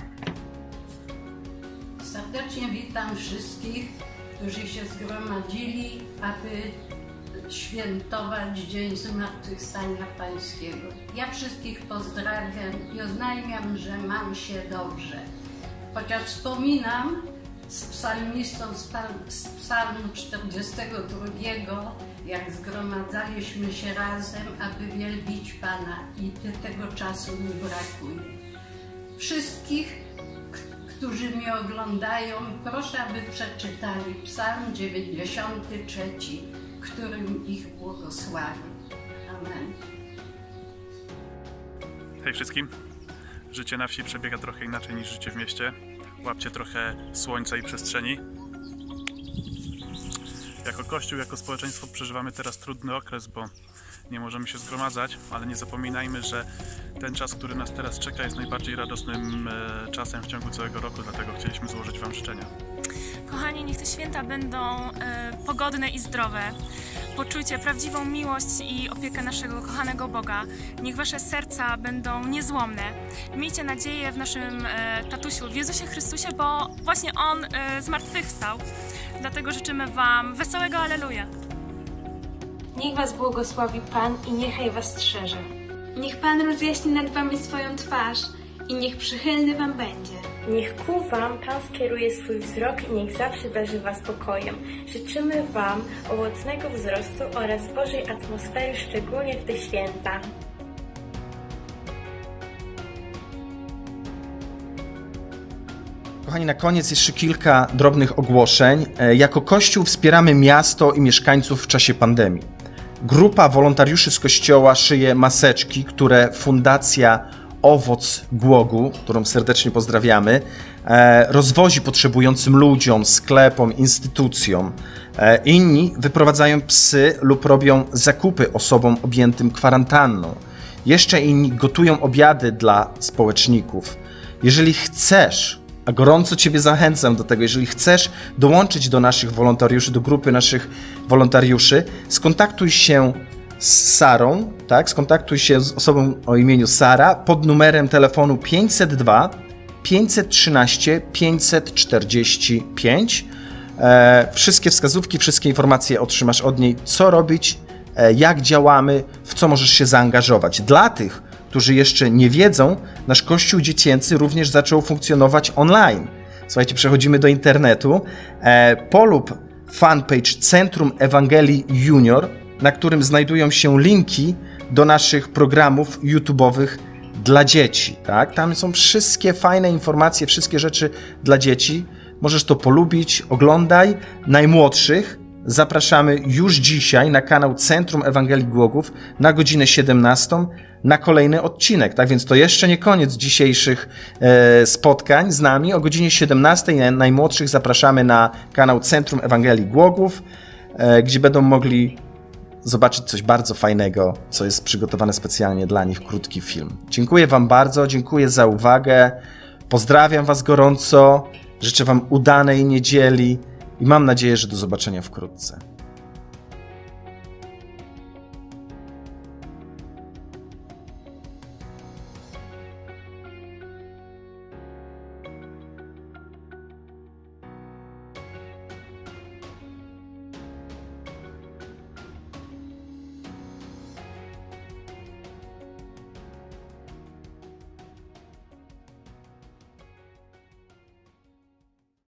Serdecznie witam wszystkich, którzy się zgromadzili, aby świętować Dzień Zmartwychwstania Pańskiego. Ja wszystkich pozdrawiam i oznajmiam, że mam się dobrze. Chociaż wspominam z psalmistą z psalmu 42, jak zgromadzaliśmy się razem, aby wielbić Pana i tego czasu mi brakuje. Wszystkich, którzy mnie oglądają, proszę, aby przeczytali psalm 93, którym ich błogosławi. Amen. Hej wszystkim. Życie na wsi przebiega trochę inaczej niż życie w mieście. Łapcie trochę słońca i przestrzeni. Jako Kościół, jako społeczeństwo przeżywamy teraz trudny okres, bo nie możemy się zgromadzać, ale nie zapominajmy, że ten czas, który nas teraz czeka, jest najbardziej radosnym czasem w ciągu całego roku, dlatego chcieliśmy złożyć Wam życzenia. Kochani, niech te święta będą pogodne i zdrowe. Poczujcie prawdziwą miłość i opiekę naszego kochanego Boga. Niech Wasze serca będą niezłomne. Miejcie nadzieję w naszym tatusiu, w Jezusie Chrystusie, bo właśnie On zmartwychwstał. Dlatego życzymy Wam wesołego Alleluja. Niech Was błogosławi Pan i niechaj Was strzeże. Niech Pan rozjaśni nad Wami swoją twarz i niech przychylny Wam będzie. Niech ku Wam Pan skieruje swój wzrok i niech zawsze darzy Was pokojem. Życzymy Wam owocnego wzrostu oraz Bożej atmosfery, szczególnie w te święta. Kochani, na koniec jeszcze kilka drobnych ogłoszeń. Jako Kościół wspieramy miasto i mieszkańców w czasie pandemii. Grupa wolontariuszy z Kościoła szyje maseczki, które Fundacja Owoc Głogu, którą serdecznie pozdrawiamy, rozwozi potrzebującym ludziom, sklepom, instytucjom. Inni wyprowadzają psy lub robią zakupy osobom objętym kwarantanną. Jeszcze inni gotują obiady dla społeczników. Jeżeli chcesz, a gorąco Ciebie zachęcam do tego, jeżeli chcesz dołączyć do naszych wolontariuszy, do grupy naszych wolontariuszy, skontaktuj się z Sarą, tak? Skontaktuj się z osobą o imieniu Sara pod numerem telefonu 502 513 545. Wszystkie wskazówki, wszystkie informacje otrzymasz od niej, co robić, jak działamy, w co możesz się zaangażować. Dla tych, którzy jeszcze nie wiedzą, nasz Kościół Dziecięcy również zaczął funkcjonować online. Słuchajcie, przechodzimy do internetu. Polub fanpage Centrum Ewangelii Junior, na którym znajdują się linki do naszych programów YouTube'owych dla dzieci. Tak? Tam są wszystkie fajne informacje, wszystkie rzeczy dla dzieci. Możesz to polubić, oglądaj. Najmłodszych zapraszamy już dzisiaj na kanał Centrum Ewangelii Głogów na godzinę 17 na kolejny odcinek. Tak więc to jeszcze nie koniec dzisiejszych spotkań z nami. O godzinie 17 najmłodszych zapraszamy na kanał Centrum Ewangelii Głogów, gdzie będą mogli zobaczyć coś bardzo fajnego, co jest przygotowane specjalnie dla nich, krótki film. Dziękuję Wam bardzo, dziękuję za uwagę. Pozdrawiam Was gorąco, życzę Wam udanej niedzieli i mam nadzieję, że do zobaczenia wkrótce.